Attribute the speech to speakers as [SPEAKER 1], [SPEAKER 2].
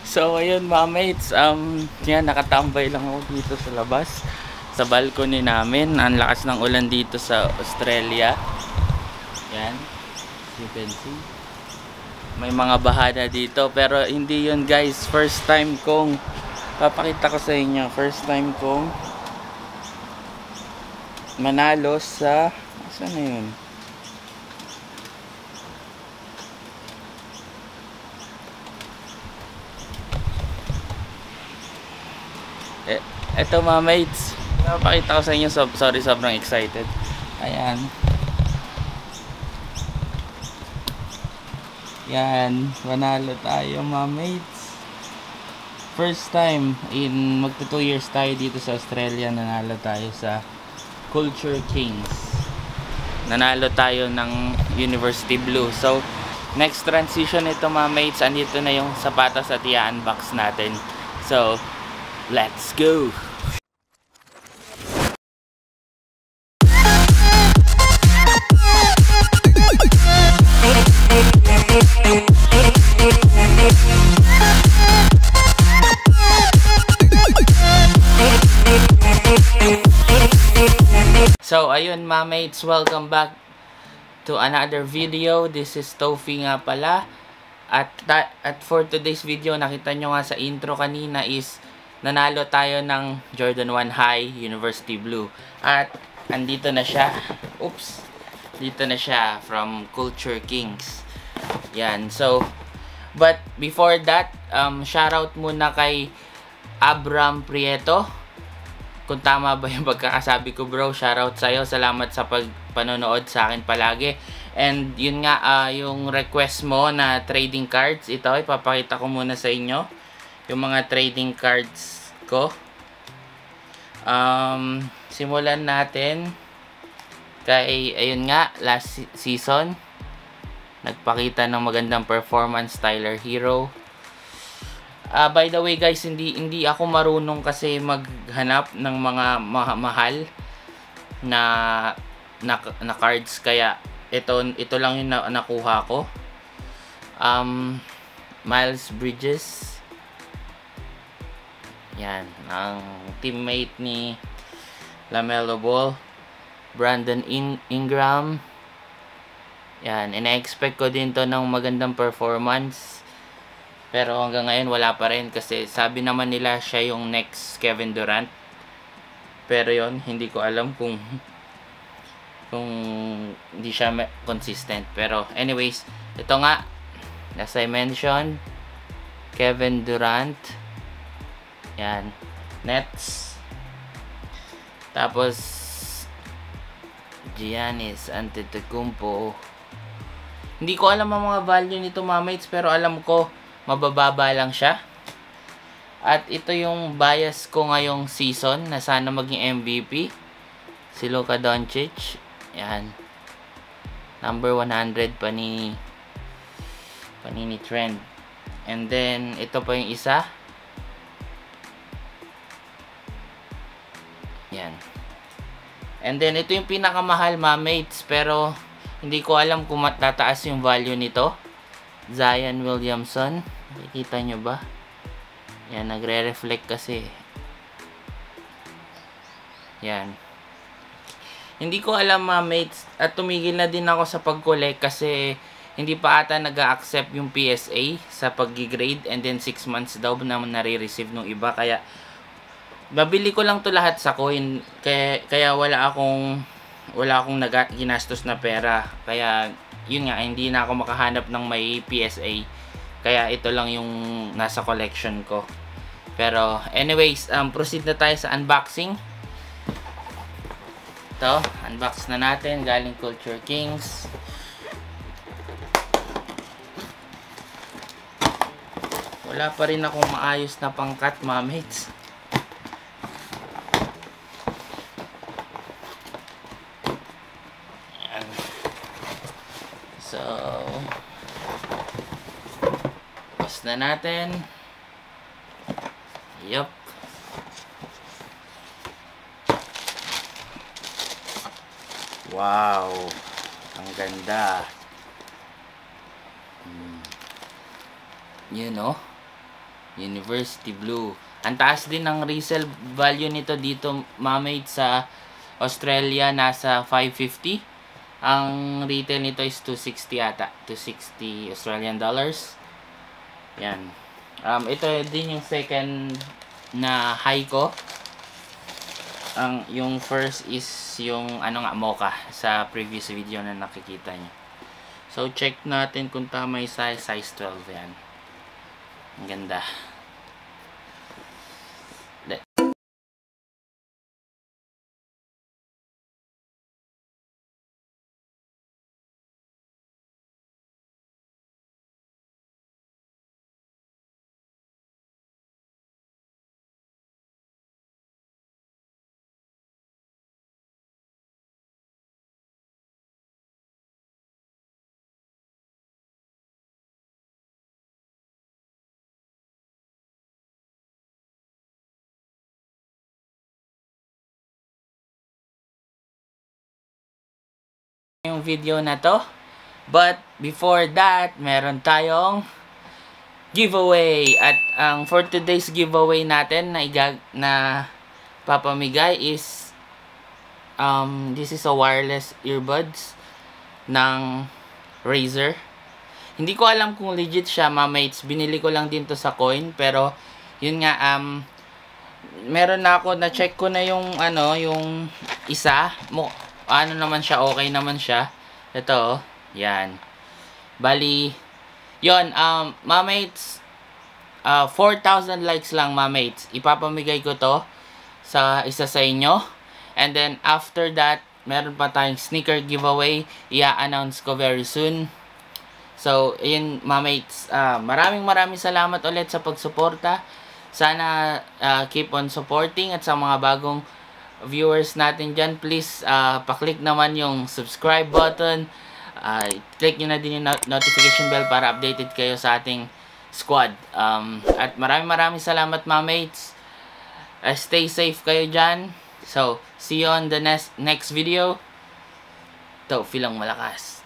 [SPEAKER 1] So ayun mga mates, yan, nakatambay lang ako dito sa labas, sa balcony namin. Ang lakas ng ulan dito sa Australia. Yan, you can see. May mga bahana dito, pero hindi yun guys. First time kong, papakita ko sa inyo, first time kong manalo sa, saan na yun? Eto mga mates, napakita ko sa inyo. Sorry, sobrang excited. Ayan. Yan, manalo tayo mga mates. First time in magto 2 years tayo dito sa Australia, nanalo tayo sa Culture Kings. Nanalo tayo ng University Blue. So, next transition ito mga mates, andito na yung sapatos at i-unbox natin. So, let's go! So, ayun mga mates, welcome back to another video. This is Tofi nga pala. At for today's video, nakita nyo nga sa intro kanina is nanalo tayo ng Jordan 1 High University Blue. At andito na siya. Oops. Dito na siya from Culture Kings. Yan. So, but before that, shoutout muna kay Abram Prieto. Kung tama ba yung pagkakasabi ko bro, shoutout sa'yo. Salamat sa panonood sa akin palagi. And yun nga, yung request mo na trading cards, ito, ipapakita ko muna sa inyo. Yung mga trading cards ko. Simulan natin. Kay, ayun nga, last season, nagpakita ng magandang performance, Tyler Hero. By the way guys, hindi ako marunong kasi maghanap ng mga mahal na cards, kaya ito lang yung nakuha ko. Miles Bridges. Yan, ang teammate ni LaMelo Ball. Brandon Ingram. Yan, ina-expect ko din to ng magandang performance. Pero hanggang ngayon wala pa rin kasi sabi naman nila siya yung next Kevin Durant. Pero yon, hindi ko alam kung hindi siya consistent. Pero anyways, ito nga, as I mentioned, Kevin Durant. Yan, Nets. Tapos Giannis Antetokounmpo. Hindi ko alam ang mga value nito mga mates, pero alam ko mabababa lang siya. At ito yung bias ko ngayong season na sana maging MVP, si Luka Doncic. Yan, number 100 panini trend. And then ito pa yung isa. Yan. And then ito yung pinakamahal mga mates, pero hindi ko alam kung matataas yung value nito. Zion Williamson. Nakikita nyo ba? Yan, nagre-reflect kasi. Yan. Hindi ko alam mga mates, at tumigil na din ako sa pag-collect kasi hindi pa ata nag-accept yung PSA sa pag-grade, and then 6 months daw na nare-receive nung iba. Kaya babili ko lang to lahat sa coin. Kaya wala akong ginastos na pera. Kaya yun nga, hindi na ako makahanap ng may PSA. Kaya ito lang yung nasa collection ko. Pero anyways, proceed na tayo sa unboxing. Ito, unbox na natin. Galing Culture Kings. Wala pa rin akong maayos na pangkat mga mates. So, bus na natin. Yup. Wow, ang ganda. Yun, oh. University Blue. Ang taas din ng resale value nito dito, mamates, sa Australia, nasa 550. Ang retail nito is 260 ata. 260 Australian dollars. Yan. Ito din yung second na high ko. Yung first is yung mocha sa previous video na nakikita nyo. So, check natin kung tama yung size. Size 12 yan. Ang ganda. Yung video na to. But before that, meron tayong giveaway. At for today's giveaway natin na papamigay is this is a wireless earbuds ng Razer. Hindi ko alam kung legit siya, mamates. Binili ko lang din to sa Coin, pero yun nga, meron na ako, na-check ko na yung yung isa. Naman siya, okay naman siya. Ito, yan. Bali, yon, mamates, 4,000 likes lang, mamates. Ipapamigay ko to sa isa sa inyo. And then, after that, meron pa tayong sneaker giveaway. I-announce ko very soon. So, yun, mamates. Maraming salamat ulit sa pagsuporta. Sana keep on supporting. At sa mga bagong viewers natin dyan, please pa-click naman yung subscribe button. Click nyo na din yung notification bell para updated kayo sa ating squad. At maraming salamat, mamates. Stay safe kayo dyan. So, see you on the next video. Taufi lang malakas.